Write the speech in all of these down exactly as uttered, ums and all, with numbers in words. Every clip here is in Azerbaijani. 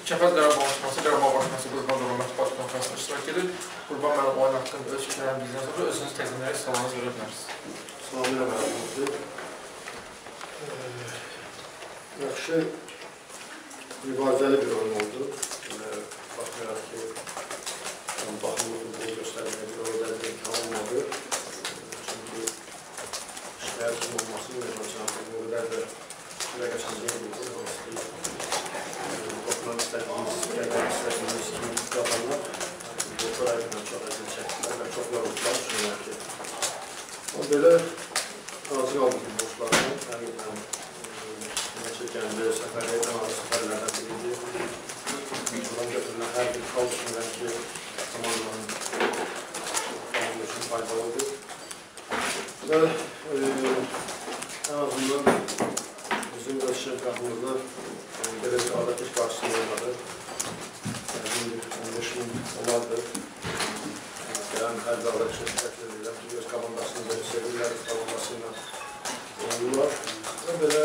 Kəfəz Qarabağ Başqansı, Qarabağ Başqansı Qurban Qurban Mətbuat Konferansına iştirak edir. Qurban mənim oyun haqqında öz fikirlərini bildikdən sonra özünüz təqdimlərə sualınızı verə bilərsiniz. Salamlayıram əlimizdir. Yaxşı, mübarizəli bir oyun oldu. Baxmayaraq ki, baxımlı futbol göstərməyə bir orada bir imkan olmadı. Çünki işlər kim olmasın, Mehmançanın da süre geçen değil bu. Toplam istediğimiz, genel istediğimiz kimi yapanlar doktor ayından çok acil çektiler ve çok yoruldular. Düşünüyor ki o böyle razı kaldı bu borçlarına. Yani ben çekende seferlerden ağır seferlerden biriydi. Buradan götürülen her bir kal düşünülen ki zamanların için faydalıdır. Ve e, en azından bizim öz şirkatımızda böyle bir adetiş karşısında olmadı. on beş bin olardı. Yani her bir adetiş şirketleriyle öz komandasını böyle seviyorlar, komandasıyla oynuyorlar. Ve böyle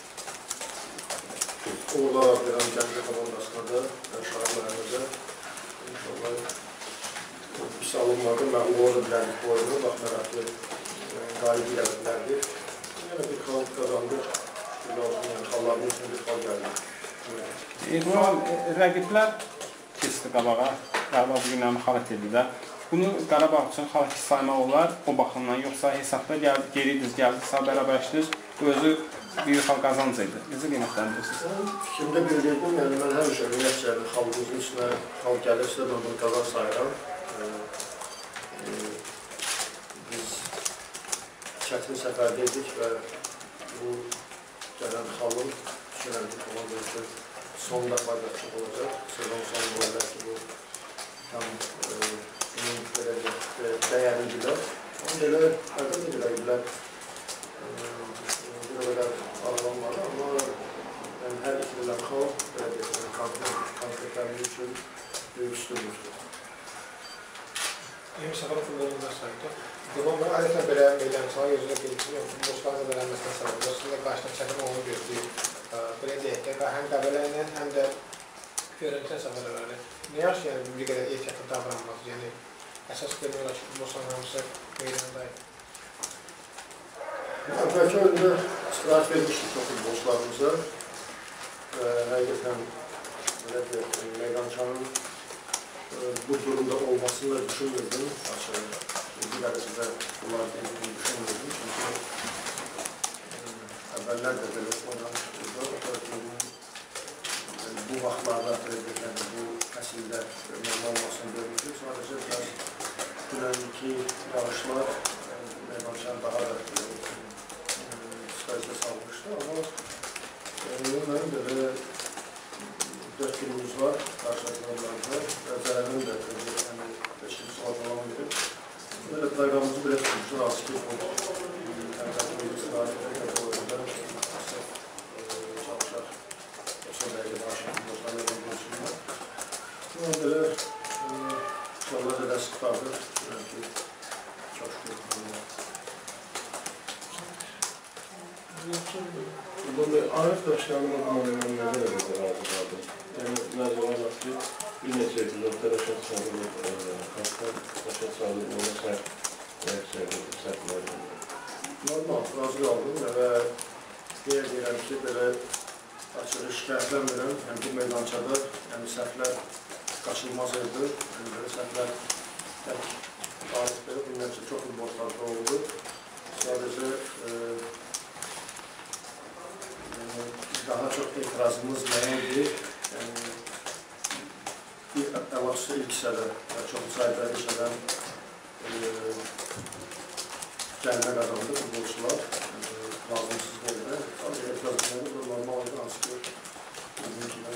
orada bir an kendi komandasına da şahitlerimize inşallah bir salınmadı. Ben orada bilerdik bu oyunu. Bakmayarak ki galibi geldilerdi. Yine bir kalıp kazandık. Allah'ın için bir kal geldi. İrman, rəqiblər keçdi qabağa. Qarabağ bugündən xalat edirlər. Bunu Qarabağ üçün xalat saymaq olar o baxımdan, yoxsa hesabda geri düz gəldi, bərabərləşdir, özü büyük xal qazanc idi. Necə qiymətləndirirsiniz? Fikrimdə bildirdim, yəni mən həmişə ümumiyyətcə xalqımızın üstünə xal gəlirsə, mən bunu qazanc sayıram. Biz çətin səfərdəydik və bu gələn xalın düşünürəm ki, komandası sonunda fayda çox olacaq. Sezon sonunda olacaq ki, bu tam bunun dəyərlidirlər. Onun belə, əlbəttə ki, rəqiblər bir o qədər ağlanmadı, amma hər ikililən xal konkretlərini üçün böyük üstünlükdür. Yeni Səfər futbolunda sayıqdır. Qurban bəy adətən belə meydançalar gözlə qeydikliyor, dostların da verənməsindən səbəb. Dostlarla qarşıdan çəkin onu gözləyib. Belə deyək ki, həm qəbələ ilə, həm də görüntüən səfərə verir. Nə yaxşı, yəni bir qədər ehtiyatlı davranmaz? Yəni, əsas demək olar ki, dostların hamısı meydandaydı. Əvvəlki oyunda istirahat vermişdik çox futbolçularımıza. Həqiqətən, belə deyək, meydançanın bu durumda olmasını da düşünmürdüm. Bir dərəcədə bunlar dediğini düşünmürdüm. Çünki əvvəllər də belə oynamışdıq. Bu vaxtlarda, bu fəsildə normal olmasını görmüşdük. Sadəcə biraz dünənki yarışlar meydançanı daha da stajda salmışdı. Amma ümumən belə dörd günümüz var qarşılaşmalarında və zərərin də beşinci saat olan edib. Böyle proqramımızı belə tutmuşdur, hansı ki, bu tərəfimizi istirahat edək və oyunda çalışaq. Yoxsa dəqiqə başlayaq, dostlarla qonqolçunlar. Buna belə inşallah zədəsi tutardır. Görəm ki, çox şükür. Burada Arif Daşyanın adamlarından nəzər edə razı qaldı? Yəni, nəzər olaraq ki, bir neçə epizodda Rəşad Sadılıq, Xəstər Rəşad Sadılıq ona səhv reaksiya edir, səhvlər edir. Normal, razı qaldım və deyə deyirəm ki, belə açığı şikayətlənmirəm. Yəni, bu meydançada səhvlər qaçılmaz idi. Belə səhvlər tək tarifdə, bilməm ki, çox futbollarda oldu. Sadəcə daha çox etirazımız nə idi? Əlaqısı ilk hissədə, çox sayıda işədən gəlmə qazandı futbolçular, lazımsız deyildi. Sadəcə etirazımız da normal idi, hansı ki, bizim kimi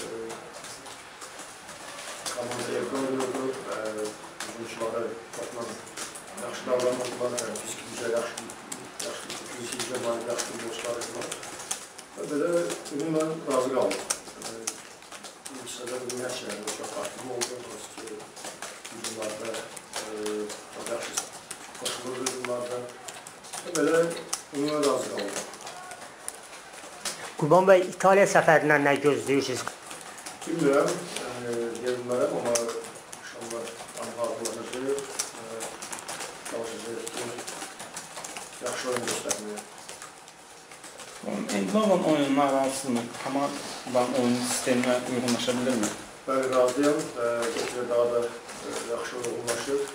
komanda evdə oynuyordu və futbolçuları topla yaxşı davranmadılar, fiziki gücə yaxşı, fiziki gücə malik yaxşı futbolçular edilir. Və belə ümumən razı qaldım. İlk hissədə bu nəşələrdə çox artım oldu. Hücumlarda çox yaxşı qoşulur hücumlarda. Və belə ümumən razı qaldım. Qurban bəy, İtaliya səfərindən nə gözləyirsiniz? Bilmirəm, deyə bilmərəm, amma inşallah hazırlanacaq, çalışacaq ki, yaxşı oyun göstərməyə. İndi olan oyunlar arasında komandaların oyun sisteminə uyğunlaşa bilirmi? Bəli, razıyam. Getmə daha da yaxşı uyğunlaşır.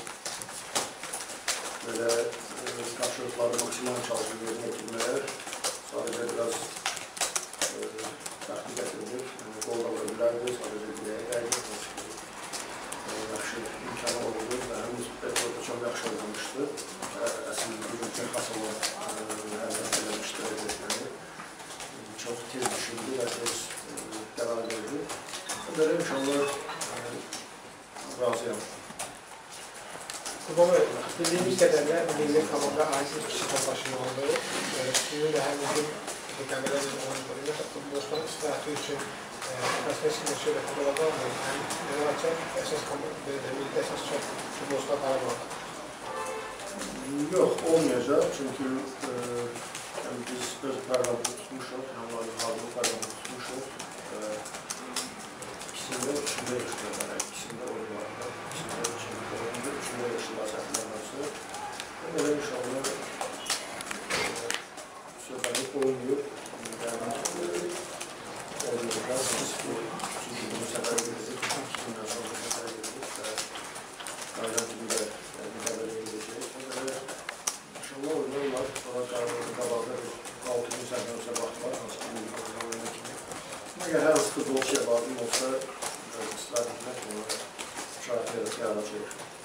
Belə tapşırıqları maksimal çalışıb yerinə yetirməyə sadəcə biraz təxmin gətirilib. Qol da vura bilərdi, sadəcə biləyə dəydi. Yaxşı imkanı oldu və həmin Petrov da çox yaxşı oynamışdı. Əslində bugünkü xasılı hərəkət eləmişdi. Çox tez düşündü və tez qərar verdi. Belə inşallah razıyam. Qurban bəy, bildiyimiz qədərlə milli komanda aciz bir kişi toplaşımı oldu. Sizin də hər bizim qəmələrin oyunlarında futbolçuların istirahati üçün profesyonel şöhrətli olacaq mı? Həm Fenerbahçe əsas milli əsas çox futbolçular Qarabağda. Yox, olmayacaq. Çünki biz öz proqramını tutmuşuq, həm hazırlıq proqramını tutmuşuq. İkisində üçündə yaşayırlar, ikisində oyunlarında, ikisində üçündə oyunda, üçündə yaşayırlar səhvlərləsə. Belə inşallah söhbətlik oynayıb, oyunlarında siz ki, çünki bunu səfər edəcək, iki gündən sonra səfər edəcək və qaydan kimi də müqabilə edəcək. Belə inşallah oynarlar, sonra qabaqda altı gün səhvlərsə baxdılar, hansı ki, oyunlar kimi. Əgər hər futbolçuya lazım olsa, istirahət etmək, ona şahit yaradacaq.